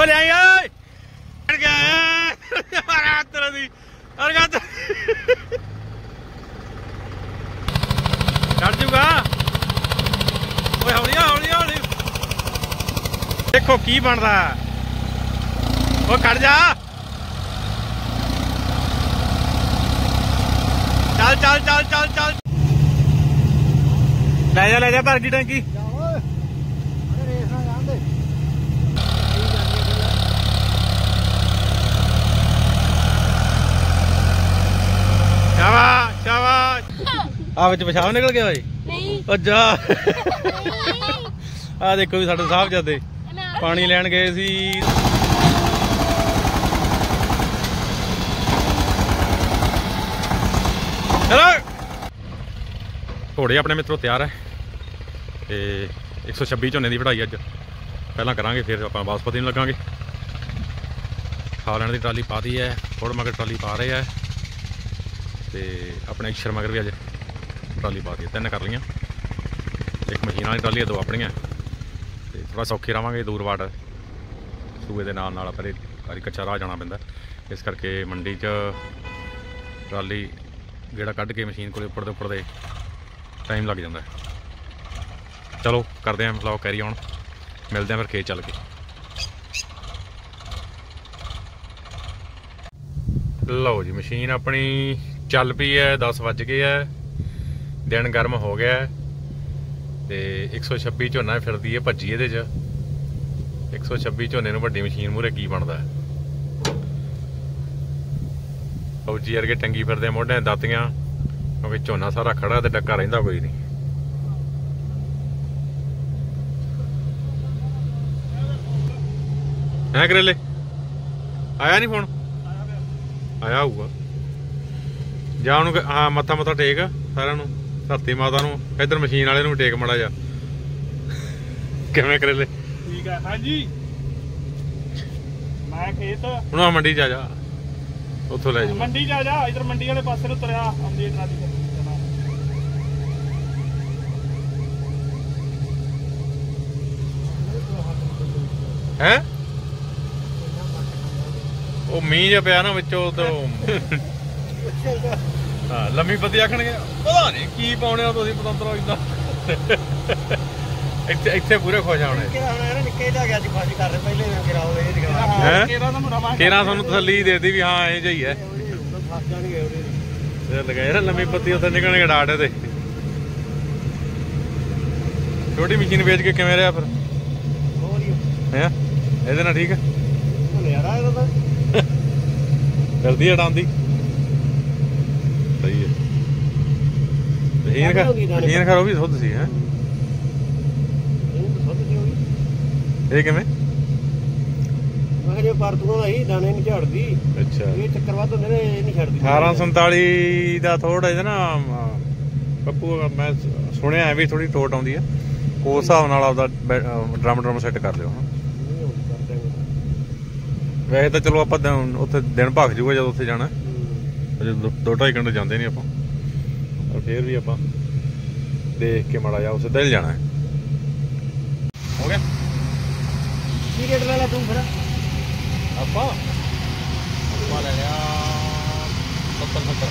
ले आई चढ़ जूगा हौली हौली हौली देखो की बनता वो खड़ जा चल चल चल चल चल ले जा भर की टंकी शाबाश शाबाश आ विच पेशाब निकल गया भाई नहीं जा आ देखो भी साडे साहबजादे पानी लैन गए सी चलो घोड़े अपने मित्रों तैयार है ते 126 झोने की वढ़ाई अज पहला करांगे फिर आप बासमती में लगांगे खा लैण की ट्राली पा दी है थोड़ा मगर ट्राली पा रहे हैं तो अपने अक्षर मगर भी अज ट्राली पा दी 3 कर लियाँ एक मशीन वाली ट्राली है 2 अपनियां तो थोड़ा सौखे रहांगे दूर वाट सूए के नाल पर कारी कच्चा राह जाना पैंदा इस करके मंडी च ट्राली गेड़ा कढ़ के मशीन को उपड़ते टाइम लग जाता है। चलो करते हैं मतलब कैरी ऑन मिलते हैं फिर खेत चल के। लो जी मशीन अपनी चल पी है 10 बज गए है दिन गर्म हो गया तो 126 झोना फिरदी है भज्जी ये 126 झोने नूं वड्डी मशीन मूहरे की बनता है। फौजी वर्गे टंगी फिरदे मोढे दातियां क्योंकि झोना सारा खड़ा तो डक्का रहिंदा कोई नहीं। है करेले आया नहीं फोन आया होगा जा उन्होंने हाँ मत्था मत्था टेक सारे धरती माता नूं इधर मशीन वाले नूं टेक माड़ा जा किवें करेले ठीक है हाँ जी मैं खेत हुण मंडी जा जा उत्थों ले जा मंडी जा इधर मंडी वाले पासे नूं तुरिया आउंदी ट्राली है ਉਹ ਮੀਂਹ ਜਿਹਾ ਪਿਆ ਨਾ ਵਿੱਚੋਂ ਤੋਂ ਹਾਂ ਲੰਮੀ ਪੱਤੀ ਆਖਣਗੇ ਪਤਾ ਨਹੀਂ ਕੀ ਪਾਉਣੇ ਹੋ ਤੁਸੀਂ ਪਤੰਦਰੋ ਇਦਾਂ ਇੱਥੇ ਪੂਰੇ ਖੁਸ਼ ਆਉਣੇ ਨਿੱਕੇ ਜਾ ਗਿਆ ਸੀ ਫਾਜੀ ਕਰ ਰਹੇ ਪਹਿਲੇ ਗਿਰਾਓ ਇਹ ਦਿਖਾ ਕਿਹੜਾ ਤੁਹਾਨੂੰ ਤਸੱਲੀ ਦੇਦੀ ਵੀ ਹਾਂ ਇਹ ਜਿਹੀ ਹੈ ਫਸ ਜਾਣਗੇ ਉਹਦੇ ਲਗਾਏ ਨਾ ਲੰਮੀ ਪੱਤੀ ਉੱਥੇ ਨਿਕਲਣਗੇ ਡਾਟੇ ਤੇ ਛੋਟੀ ਮਸ਼ੀਨ ਵੇਚ ਕੇ ਕਿਵੇਂ ਰਿਹਾ ਫਿਰ ਹੈ ਇਹਦੇ ਨਾਲ ਠੀਕ ਹੈ ਯਾਰ ਇਹਦਾ ਤਾਂ करदी है डांदी सही है मशीन खैर वो भी सुध सी है ये किवें मैं परतों दा ही दाने नहीं झाड़दी अच्छा ये चक्कर वाद होंदे ने नहीं छड्डदी 1847 दा थोड़ा इहदा ना पप्पू मैं सुनिया है भी थोड़ी टोट आउंदी है उस हिसाब नाल आपदा ड्रम सेट कर लियो वैसे तो चलो आप उत्थे दिन भख जूगा जो उत्थे जाना जो 2-2.5 घंटे जाते नहीं आप फिर भी आप देख के माड़ा जा उसे दिल जाना है। हो गया की रेट ला तू फिर आपा ले लिया 70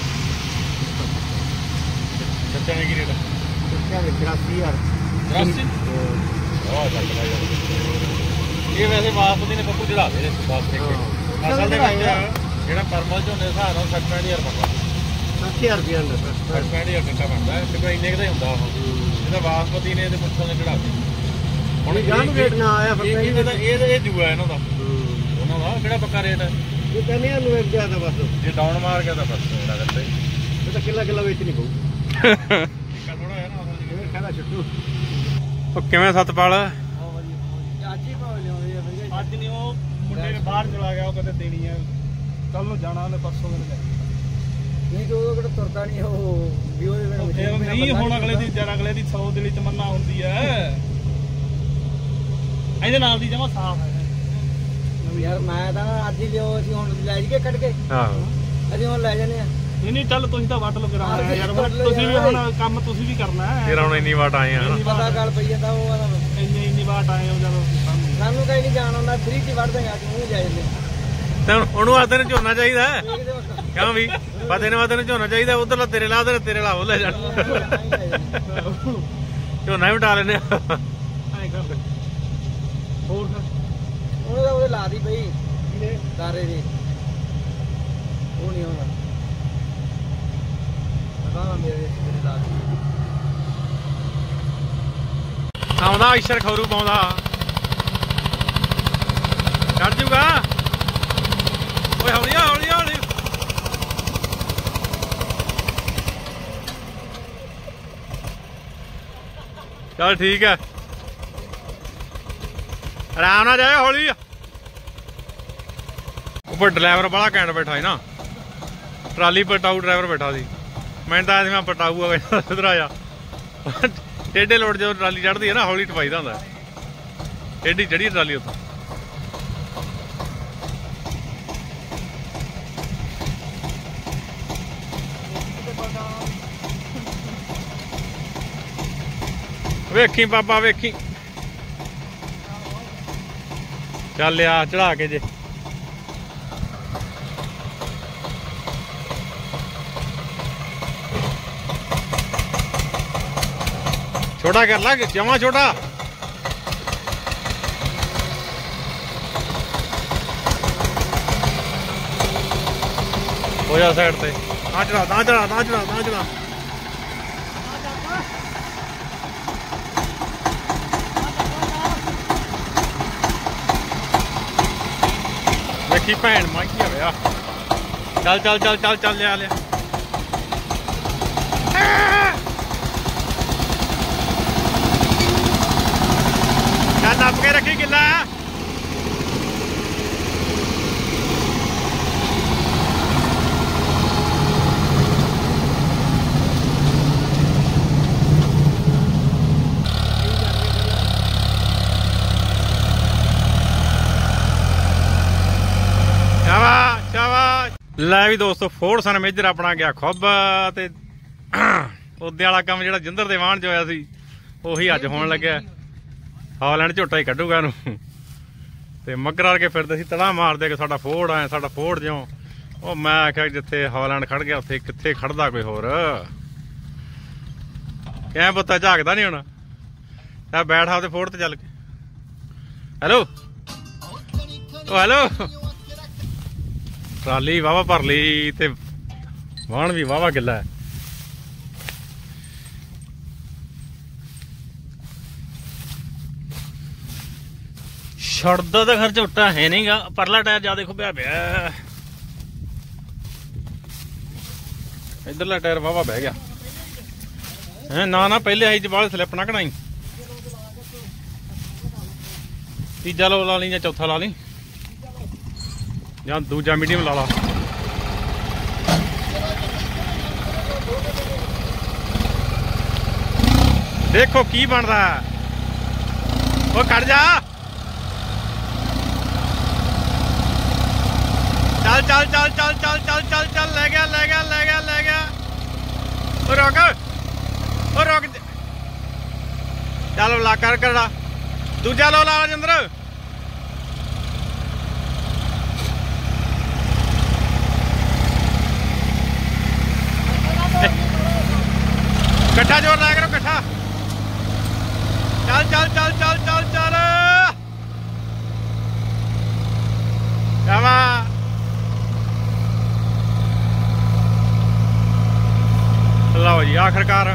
सच्चा ने की रेट सच्चा 83,000 ये वैसे बासमती ने पप्पू चढ़ा दे असल जो परमल झोने हिसाब नाल 60-65,000 बनता 60,000 रुपया 60-65,000 घंटा बनता है तो इन्ने का ही होंगे बासमती ने पुछों ने चढ़ा दी रेट ना आया ये जूआ इन्हों का उन्होंने किहड़ा पक्का रेट है ये कहने ज्यादा बस जे डाउन मार गया तो बस करते तो किला किला बेच नहीं पऊ थोड़ा है ना कहना छुट्टू किवें सतपाल ਅੱਜ ਨਹੀਂ ਉਹ ਮੁੰਡੇ ਨੇ ਬਾਹਰ ਚਲਾ ਗਿਆ ਉਹ ਕਹਿੰਦੇ ਦੇਣੀ ਹੈ ਕੱਲ ਨੂੰ ਜਾਣਾ ਉਹਨੇ ਪਰਸੋਂ ਨੂੰ ਨਹੀਂ ਤੇ ਉਹ ਕਿਹੜਾ ਤੁਰਦਾ ਨਹੀਂ ਉਹ ਵੀ ਉਹਦੇ ਨਹੀਂ ਹੁਣ ਅਗਲੇ ਦੀ ਜੜ ਅਗਲੇ ਦੀ 100 ਦਿਲੀ ਤਮੰਨਾ ਹੁੰਦੀ ਹੈ ਇਹਦੇ ਨਾਲ ਦੀ ਜਮਾ ਸਾਫ ਹੈ ਯਾਰ ਮੈਂ ਤਾਂ ਅੱਜ ਹੀ ਲਿਓ ਅਸੀਂ ਹੁਣ ਲੈ ਜੀਏ ਕੱਢ ਕੇ ਹਾਂ ਅਸੀਂ ਹੁਣ ਲੈ ਜਾਣੇ ਆ ਨਹੀਂ ਚੱਲ ਤੁਸੀਂ ਤਾਂ ਵੱਟ ਲੋ ਕਰਾਉਣਾ ਯਾਰ ਤੁਸੀਂ ਵੀ ਹੁਣ ਕੰਮ ਤੁਸੀਂ ਵੀ ਕਰਨਾ ਹੈ ਫਿਰ ਹੁਣ ਇੰਨੀ ਵਾਟ ਆਏ ਆ ਪਤਾ ਗੱਲ ਪਈ ਜਾਂਦਾ ਉਹ ਇੰਨੀ ਵਾਟ ਆਏ ਹੋ ਜਦੋਂ ਸਾਨੂੰ ਕहीं ਨਹੀਂ ਜਾਣ ਆਉਂਦਾ ਫ੍ਰੀ ਚ ਵੜ ਦੇਗਾ ਤੂੰ ਜਾ ਜਾਂਦੇ ਤੇ ਉਹਨੂੰ ਆਦੇ ਨੂੰ ਝੋਨਾ ਚਾਹੀਦਾ ਕਿਉਂ ਵੀ ਪਤੇ ਨੇ ਵਾਦੇ ਨੂੰ ਝੋਨਾ ਚਾਹੀਦਾ ਉਧਰਲਾ ਤੇਰੇ ਲਾ ਉਧਰ ਤੇਰੇ ਲਾ ਉਹ ਲੈ ਜਾਣ ਝੋਨਾ ਵੀ ਉਟਾ ਲੈਨੇ ਹੋਰ ਉਹਦੇ ਲਾ ਦੀ ਬਈ ਤਾਰੇ ਦੀ ਉਹ ਨਹੀਂ ਹੋਣਾ ਪਤਾ ਮੇਰੇ ਲਾ ਦੀ ਆਉਂਦਾ ਇਸ਼ਰ ਖਰੂ ਪਾਉਂਦਾ ਚੜ ਜੂਗਾ ਓਏ ਹੌਲੀ ਹੌਲੀ ਹੌਲੀ ਚੱਲ ਠੀਕ ਹੈ ਆਰਾਮ ਨਾਲ ਜਾਏ ਹੌਲੀ ਉੱਪਰ ਡਰਾਈਵਰ ਬੜਾ ਘੈਂਟ ਬੈਠਾ ਸੀ ਨਾ ਟਰਾਲੀ ਪਟਾਊ ਡਰਾਈਵਰ ਬੈਠਾ ਸੀ ਮੈਨੂੰ ਤਾਂ ਮੈਂ ਪਟਾਊ ਆ ਇਧਰ ਆ ਜਾ ਟੇਢੇ ਲੋਟ ਜਦੋਂ ਟਰਾਲੀ ਚੜ੍ਹਦੀ ਹੈ ਨਾ ਹੌਲੀ ਟਪਾਈਦਾ ਹੁੰਦਾ ਟੇਢੀ ਚੜ੍ਹੀ ਟਰਾਲੀ ਉੱਥੋਂ ਵੇਖੀ ਬਾਬਾ ਵੇਖੀ ਚੱਲ ਆ ਚੜਾ ਕੇ ਜੇ छोटा कर ला जमा छोटा हो जा साइड पे ना चढ़ा ना चढ़ा ना चढ़ा ना चढ़ा देखी भैन माही होया चल चल चल चल चल लिया लिया नप के रखी किला लै भी दोस्तों फोर्ड सन मेजर अपना गया खुब ते उदे वाला काम जिहड़ा जिंदर दे वाहन च होया सी उही अज होण लग्या हालैंड झोटा ही कड्डूगा ते मगर के फिरदे सी तड़ा मारदे कि साडा फोर्ड आए साडा फोर्ड ज्यों ओ मैं आख्या जिथे हालैंड खड़ गया उत्थे कित्थे खड़दा कोई होर कैं पुत्ता झाकदा नहीं होना तां बैठ आ ते फोर्ड ते चल के हेलो ओ हेलो ट्राली वाहवा भर ली ते वाहन भी वाहवा गिला है छड़दा तो खर झोटा है नहीं गा परला टायर ज्यादा खुबिया पिया इधरला टायर वाहवा बह गया है ना ना पहले आई जबाल स्लिप ना कढ़ाई तीजा लो ला ली या चौथा ला ली या दूजा मीडियम ला ला देखो की बनता वो कट जा चल चल चल चल चल चल चल चल ले गया ले गया ले गया ले गया रोक चल ला कर करा दूजा लो ला राजेंद्र कट्ठा जोर लाया करो कट्ठा चल चल चल चल चल चल लो जी आखिरकार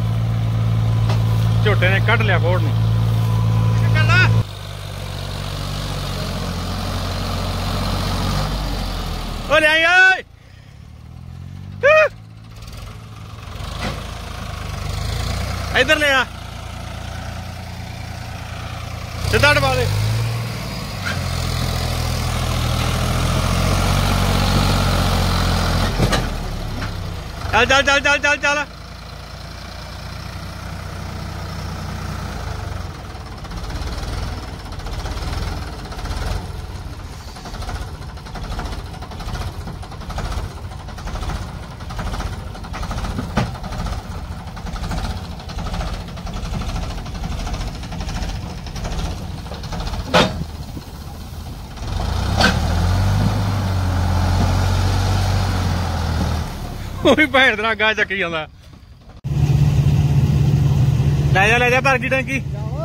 झोटे ने कट लिया फोर्ड नूं इधर ले आ सीधा डबा दे चल चल चल चल चल चल ਉਹ ਵੀ ਭੈਣ ਦਾ ਗਾਹ ਚੱਕੀ ਜਾਂਦਾ। ਲੈ ਜਾ ਭਰ ਗਈ ਟੈਂਕੀ।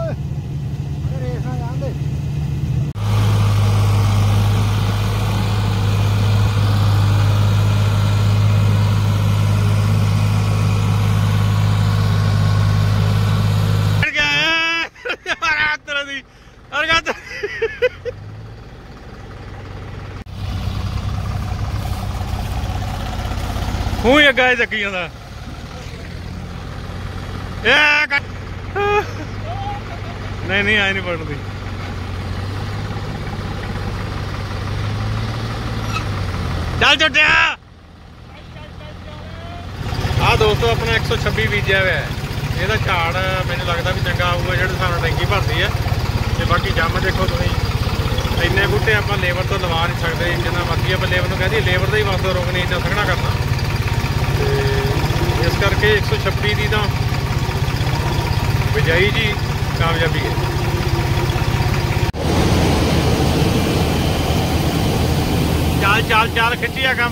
ਹੂੰ ਹੀ ਅੱਗਾ ਚੱਕੀ ਜਾਂਦਾ। ਨਹੀਂ ਆਏ ਨਹੀਂ ਪੜਦੀ। ਚੱਲ ਛੁੱਟਿਆ। ਆਹ ਦੋਸਤੋ ਆਪਣਾ 126 ਬੀਜਿਆ ਹੋਇਆ। ਇਹਦਾ ਝਾੜ ਮੈਨੂੰ ਲੱਗਦਾ ਵੀ ਚੰਗਾ ਆਊਗਾ ਜਿਹੜੇ ਹਿਸਾਬ ਨਾਲ ਟੈਂਕੀ ਭਰਦੀ ਹੈ। ਤੇ ਬਾਕੀ ਜੰਮ ਦੇਖੋ ਤੁਸੀਂ, ਇੰਨੇ ਬੂਟੇ ਆਪਾਂ ਲੇਬਰ ਤੋਂ ਲਵਾ ਨਹੀਂ ਸਕਦੇ। ਜਿੰਨਾ ਮਰਜ਼ੀ ਆਪਾਂ ਲੇਬਰ ਨੂੰ ਕਹਦੇ ਲੇਬਰ ਦਾ ਹੀ ਵਾਸਤਾ ਰੋਕ ਨਹੀਂ, ਇੰਨਾ ਸੰਘਣਾ ਕਰਨਾ। ਤੇ ਇਸ ਕਰਕੇ 126 ਦੀ ਤਾਂ ਬਿਜਾਈ ਜੀ ਕਾਮਯਾਬੀ ਹੈ। ਚੱਲ ਖਿੱਚਿਆ ਕੰਮ।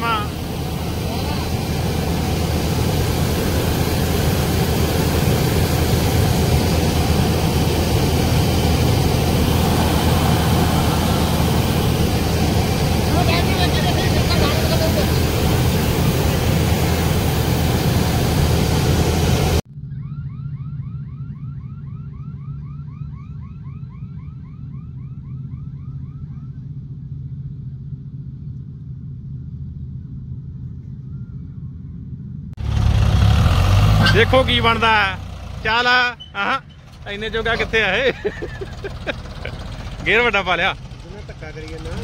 ਦੇਖੋ ਕੀ ਬਣਦਾ। ਚੱਲ ਆਹ ਇੰਨੇ ਜੋਗਾ ਕਿੱਥੇ ਆ ਇਹ। ਗੇਰ ਵੱਡਾ ਪਾ ਲਿਆ। ਧੱਕਾ ਕਰੀ ਜਾਂਦਾ।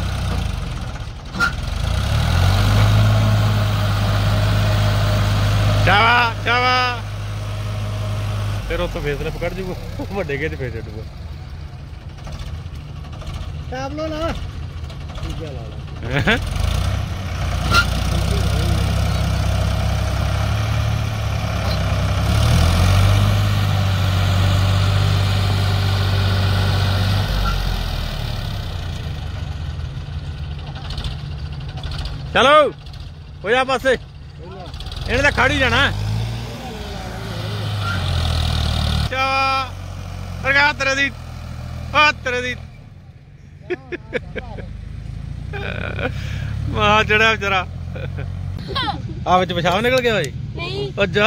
ਚਾਵਾ ਫਿਰ ਉੱਥੋਂ ਫੇਸ ਲਿਪ ਕੱਢ ਜੂਗਾ। ਵੱਡੇ ਗੇਰ 'ਚ ਫੇਰ ਛੱਡੂਗਾ। ਟਾਪ ਲੋ ਨਾ ਤੀਜਾ ਲਾ ਲਾ। चलो हो जा पासे। इन्हें तो खड़ ही जाना। तेरे दी मां चढ़ा बेचारा। आ विच पेशाब निकल गया भाई। नहीं जा।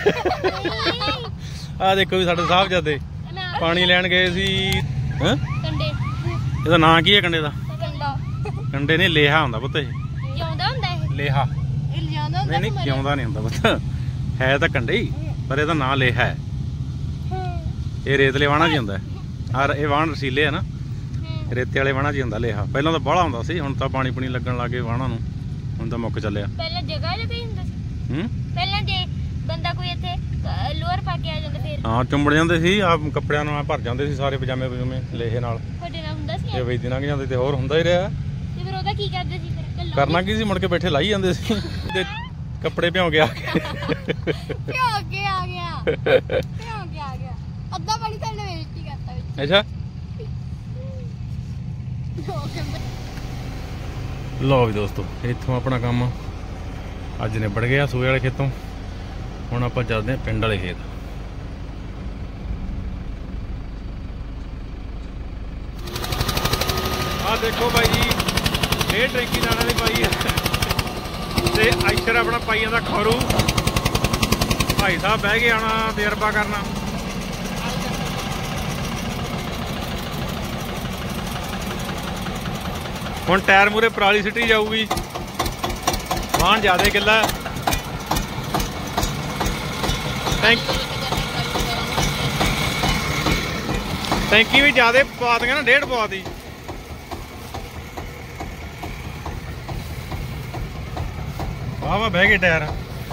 आ देखो भी साडे साहबजादे पानी लैन गए सी। कंडे ਇਹਦਾ ਨਾਂ ਕੀ ਹੈ ਕੰਡੇ ਦਾ? ਕੰਡੇ ਨਹੀਂ ਲੇਹਾ ਹੁੰਦਾ ਪੁੱਤ। ਇਹ ਜਿਉਂਦਾ ਹੁੰਦਾ ਇਹ ਲੇਹਾ। ਇਹ ਜਿਉਂਦਾ ਹੁੰਦਾ ਨਹੀਂ ਜਿਉਂਦਾ ਨਹੀਂ ਹੁੰਦਾ ਪੁੱਤ। ਹੈ ਤਾਂ ਕੰਡੇ ਹੀ ਪਰ ਇਹਦਾ ਨਾਂ ਲੇਹਾ ਹੈ। ਇਹ ਰੇਤਲੇ ਵਾਣਾ ਜੀ ਹੁੰਦਾ। ਆ ਇਹ ਵਾਣ ਰਸੀਲੇ ਆ ਨਾ, ਰੇਤੇ ਵਾਲੇ ਵਾਣਾ ਜੀ ਹੁੰਦਾ ਲੇਹਾ। ਪਹਿਲਾਂ ਤਾਂ ਬਾਹਲਾ ਹੁੰਦਾ ਸੀ, ਹੁਣ ਤਾਂ ਪਾਣੀ ਪੂਣੀ ਲੱਗਣ ਲੱਗੇ ਵਾਣਾ ਨੂੰ, ਹੁਣ ਤਾਂ ਮੁੱਕ ਚੱਲਿਆ। ਪਹਿਲਾਂ ਜਗ੍ਹਾ ਲਗਾਈ ਹੁੰਦਾ ਸੀ। ਪਹਿਲਾਂ ਜੇ ਬੰਦਾ ਕੋਈ ਇੱਥੇ ਲੋਅਰ ਪਾ ਕੇ ਆ ਜਾਂਦਾ ਫਿਰ ਹਾਂ ਚੁੰਬੜ ਜਾਂਦੇ ਸੀ। ਆ ਕੱਪੜਿਆਂ ਨੂੰ ਭਰ ਜਾਂਦੇ ਸੀ ਸਾਰੇ ਪਜਾਮੇ ਪਜੂਮੇ ਲੇਹੇ ਨਾਲ। ਤੁਹਾਡੇ ਨਾਲ ਹੁੰਦਾ ਸੀ ਇਹ ਵੇਚਦੀ ਲੰਘ ਜਾਂਦੇ ਤੇ ਹੋਰ ਹੁੰਦਾ ਹੀ ਰਿਹਾ। ਤੇ ਫਿਰ ਉਹਦਾ ਕੀ ਕਰਦੇ ਸੀ ਫਿਰ? ਕਰਨਾ ਕੀ ਸੀ, ਮੁੜ ਕੇ ਬੈਠੇ ਲਾਈ ਜਾਂਦੇ ਸੀ ਤੇ ਕੱਪੜੇ ਭਿਉਂ ਕੇ ਆ ਗਏ। ਭਿਉਂ ਕੇ ਆ ਗਿਆ ਅੱਧਾ ਪਾਣੀ ਤਾਂ ਇਹਨੇ ਵੇਸਟ ਹੀ ਕਰਤਾ ਵਿੱਚ। ਅੱਛਾ ਲਓ ਵੀ ਦੋਸਤੋ, ਇੱਥੋਂ ਆਪਣਾ ਕੰਮ ਅੱਜ ਨਿਬੜ ਗਿਆ ਸੂਏ ਵਾਲੇ ਖੇਤੋਂ। ਹੁਣ ਆਪਾਂ ਚੱਲਦੇ ਹਾਂ ਪਿੰਡ ਵਾਲੇ ਖੇਤ। ਆਹ ਦੇਖੋ ਬਾਈ ਜੀ, ਇਹ ਟੈਂਕੀ ਦਾਣਾ ਦੀ ਪਾਈ ਹੈ ਤੇ ਆਈਸ਼ਰ ਆਪਣਾ ਪਾਈ ਜਾਂਦਾ ਖਰੂ। ਭਾਈ ਸਾਹਿਬ ਬਹਿ ਕੇ ਆਉਣਾ ਤਜਰਬਾ ਕਰਨਾ। ਹੁਣ ਟਾਇਰ ਮੂਰੇ ਪਰਾਲੀ ਸਿੱਟੀ ਜਾਊਗੀ। ਵਾਹਣ ਜ਼ਿਆਦਾ ਕਿੱਲਾ ਟੈਂਕੀ ਵੀ ਜ਼ਿਆਦਾ ਪਵਾ ਦੀਆਂ ਨਾ, 1.5 ਪਵਾ ਦੀ। ਵਾਹ ਬਹਿ ਗਏ ਟਾਇਰ।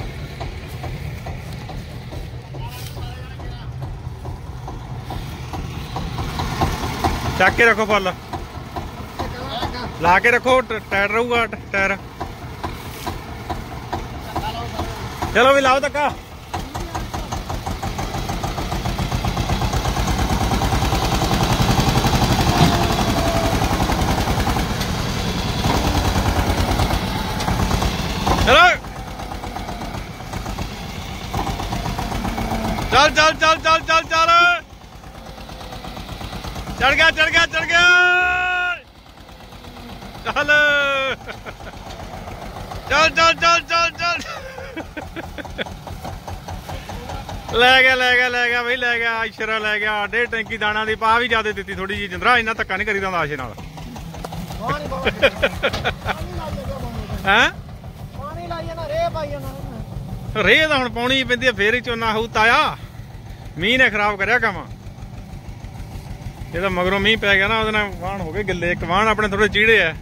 ਚੱਕ ਕੇ ਰੱਖੋ ਫੁੱਲ ਲਾ ਕੇ ਰੱਖੋ, ਟਾਇਰ ਰਹੂਗਾ ਟਾਇਰ। ਚਲੋ ਵੀ ਲਾਓ ਧੱਕਾ। ਚਲੋ चल चल चल चल चल चढ़ गया चढ़ गया चढ़ गया चल चल चल चल चल चल ले गया भाई ले गया इशरा ले गया 1.5 टैंकी दाना दी पा भी ज्यादा दी थोड़ी जी जिंदरा इन्ना धक्का नहीं करीदा आशे नाल हैं रेह तो हुण पाउणी पैंदी है फेर ही झोना होऊ ताया मीह ने खराब करिया काम ये मगरों मीह पै गया ना ਉਹਦੇ ਨਾਲ ਵਾਹਣ हो गए गिले एक वाहन अपने थोड़े चीड़े है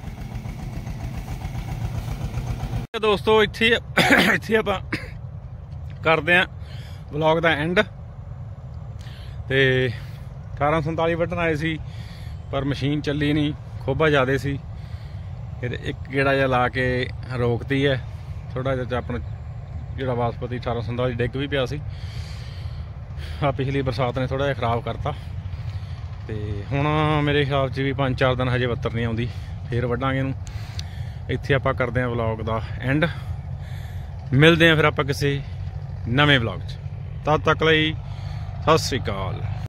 दोस्तों ਇੱਥੇ ਆਪਾਂ ਕਰਦੇ ਆਂ ਵਲੌਗ ਦਾ ਐਂਡ ਤੇ 1847 ਵੱਢਣ ਆਏ ਸੀ ਪਰ ਮਸ਼ੀਨ ਚੱਲੀ ਨਹੀਂ ਖੋਬਾ ਜ਼ਿਆਦੇ ਸੀ ਫਿਰ ਇੱਕ ਗੇੜਾ ਜਿਹਾ ਲਾ ਕੇ ਰੋਕਤੀ ਹੈ ਥੋੜਾ ਜਿਹਾ ਆਪਣਾ ਜਿਹੜਾ ਬਾਸਪਤੀ 1847 ਡਿੱਗ ਵੀ ਪਿਆ ਸੀ ਆ ਪਿਛਲੀ ਬਰਸਾਤ ਨੇ ਥੋੜਾ ਜਿਹਾ ਖਰਾਬ ਕਰਤਾ ਤੇ ਹੁਣ ਮੇਰੇ ਹਿਸਾਬ 'ਚ ਵੀ 5-4 ਦਿਨ ਹਜੇ ਬੱਤਰ ਨਹੀਂ ਆਉਂਦੀ ਫੇਰ ਵੱਢਾਂਗੇ ਇਹਨੂੰ ਇੱਥੇ ਆਪਾਂ ਕਰਦੇ ਆਂ ਵਲੌਗ ਦਾ ਐਂਡ ਮਿਲਦੇ ਆਂ ਫਿਰ ਆਪਾਂ ਕਿਸੇ ਨਵੇਂ ਵਲੌਗ 'ਚ ਤਦ ਤੱਕ ਲਈ ਸਤਿ ਸ੍ਰੀ ਅਕਾਲ।